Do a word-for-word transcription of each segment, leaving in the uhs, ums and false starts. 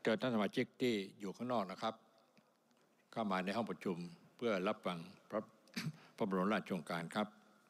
เชิญท่านสมาชิกที่อยู่ข้างนอกนะครับเข้ามาในห้องประชุมเพื่อรับฟังพระพระบรมราชโองการครับ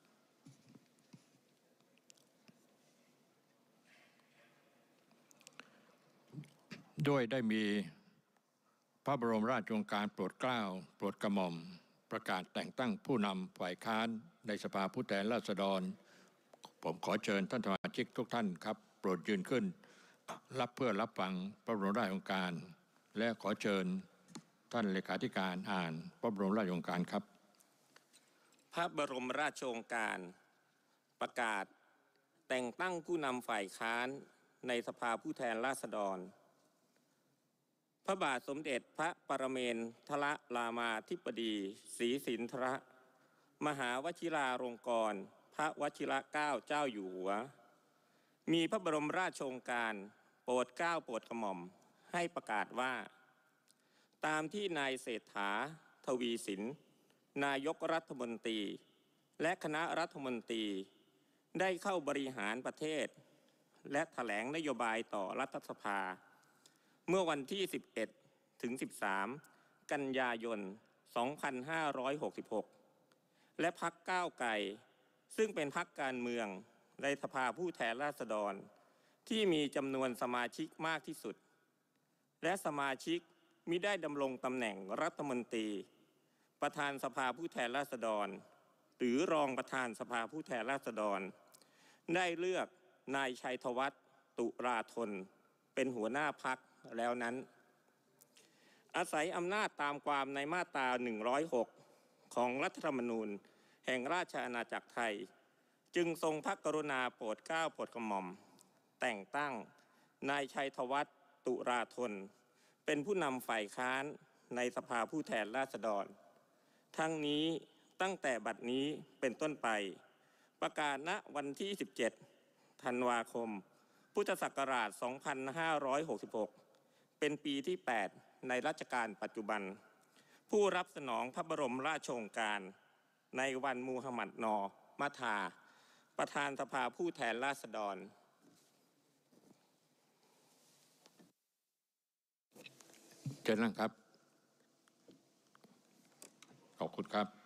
ด้วยได้มีพระบรมราชโองการโปรดเกล้าโปรดกระหม่อมประกาศแต่งตั้งผู้นำฝ่ายค้านในสภาผู้แทนราษฎรผมขอเชิญท่านสมาชิกทุกท่านครับโปรดยืนขึ้นรับเพื่อรับฟังพระบรมราชโองการและขอเชิญท่านเลขาธิการอ่านพระบรมราชโองการครับพระบรมราชโองการประกาศแต่งตั้งผู้นำฝ่ายค้านในสภาผู้แทนราษฎรพระบาทสมเด็จพระปรเมนทรรามาธิบดีศรีสินธรมหาวชิราลงกรณ์พระวชิรเกล้าเจ้าอยู่หัวมีพระบรมราชโองการโปรดเกล้าโปรดกระหม่อมให้ประกาศว่าตามที่นายเศรษฐาทวีสินนายกรัฐมนตรีและคณะรัฐมนตรีได้เข้าบริหารประเทศและแถลงนโยบายต่อรัฐสภาเมื่อวันที่สิบเอ็ดถึงสิบสามกันยายนสองพันห้าร้อยหกสิบหกและพรรคก้าวไกลซึ่งเป็นพรรคการเมืองในสภาผู้แทนราษฎรที่มีจำนวนสมาชิกมากที่สุดและสมาชิกมิได้ดำรงตำแหน่งรัฐมนตรีประธานสภาผู้แทนราษฎรหรือรองประธานสภาผู้แทนราษฎรได้เลือกนายชัยธวัฒน์ตุราธนเป็นหัวหน้าพรรคแล้วนั้นอาศัยอำนาจตามความในมาตราหนึ่งร้อยหกของรัฐธรรมนูญแห่งราชอาณาจักรไทยจึงทรงพระกรุณาโปรดเกล้าโปรดกระหม่อมแต่งตั้งนายชัยธวัฒน์ตุราธนเป็นผู้นำฝ่ายค้านในสภาผู้แทนราษฎรทั้งนี้ตั้งแต่บัดนี้เป็นต้นไปประกาศณวันที่สิบเจ็ดธันวาคมพุทธศักราชสองพันห้าร้อยหกสิบหกเป็นปีที่แปดในรัชกาลปัจจุบันผู้รับสนองพระบรมราชโองการในวันมูฮัมหมัดนอมัทาประธานสภาผู้แทนราษฎรเชิญนั่งครับขอบคุณครับ